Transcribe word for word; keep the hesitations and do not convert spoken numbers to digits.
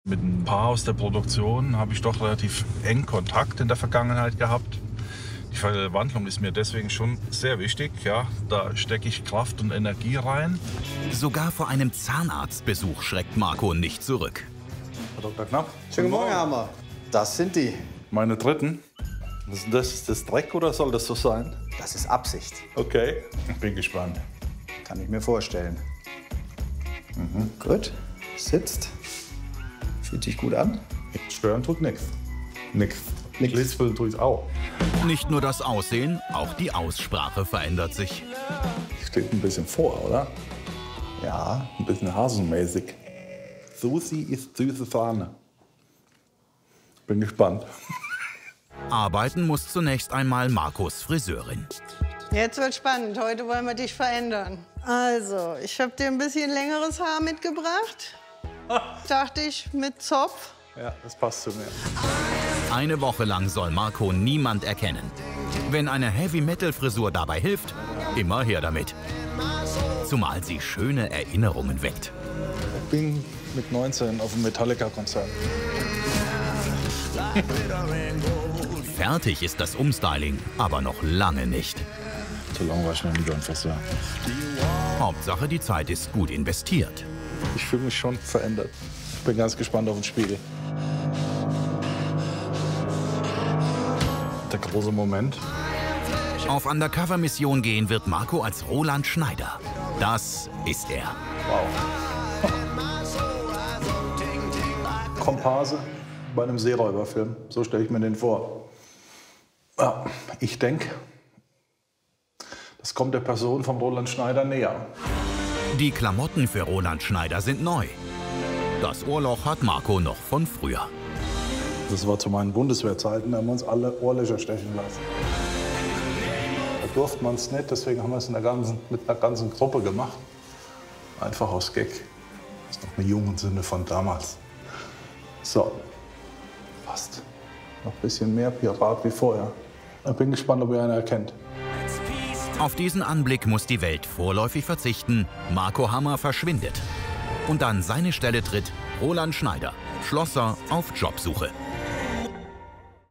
Mit ein paar aus der Produktion habe ich doch relativ eng Kontakt in der Vergangenheit gehabt. Die Verwandlung ist mir deswegen schon sehr wichtig. Ja, da stecke ich Kraft und Energie rein. Sogar vor einem Zahnarztbesuch schreckt Marco nicht zurück. Herr Doktor Knapp. Schönen Morgen, Hammer. Das sind die. Meine dritten. Was ist das? Ist das Dreck oder soll das so sein? Das ist Absicht. Okay, ich bin gespannt. Kann ich mir vorstellen. Mhm. Gut, sitzt. Fühlt sich gut an. Stören tut nichts. Nix. Nix. Lispeln tut auch. Nicht nur das Aussehen, auch die Aussprache verändert sich. Steht ein bisschen vor, oder? Ja. Ein bisschen hasenmäßig. Susi ist süße Sahne. Bin gespannt. Arbeiten muss zunächst einmal Marcos Friseurin. Jetzt wird spannend. Heute wollen wir dich verändern. Also, ich habe dir ein bisschen längeres Haar mitgebracht. Dachte ich, mit Zopf. Ja, das passt zu mir. Eine Woche lang soll Marco niemand erkennen. Wenn eine Heavy-Metal-Frisur dabei hilft, immer her damit. Zumal sie schöne Erinnerungen weckt. Ich bin mit neunzehn auf dem Metallica-Konzert. Fertig ist das Umstyling, aber noch lange nicht. Zu lange war ich noch nie beim Friseur. Hauptsache, die Zeit ist gut investiert. Ich fühle mich schon verändert. Ich bin ganz gespannt auf den Spiegel. Der große Moment. Auf Undercover-Mission gehen wird Marco als Roland Schneider. Das ist er. Wow. Komparse bei einem Seeräuberfilm. So stelle ich mir den vor. Ja, ich denke, das kommt der Person von Roland Schneider näher. Die Klamotten für Roland Schneider sind neu. Das Ohrloch hat Marco noch von früher. Das war zu meinen Bundeswehrzeiten, da haben wir uns alle Ohrlöcher stechen lassen. Da durfte man es nicht, deswegen haben wir es in der ganzen, mit einer ganzen Gruppe gemacht. Einfach aus Gag. Das ist noch eine jungen Sinne von damals. So, passt. Noch ein bisschen mehr Pirat wie vorher. Ich bin gespannt, ob ihr einen erkennt. Auf diesen Anblick muss die Welt vorläufig verzichten. Marco Hammer verschwindet. Und an seine Stelle tritt Roland Schneider, Schlosser auf Jobsuche.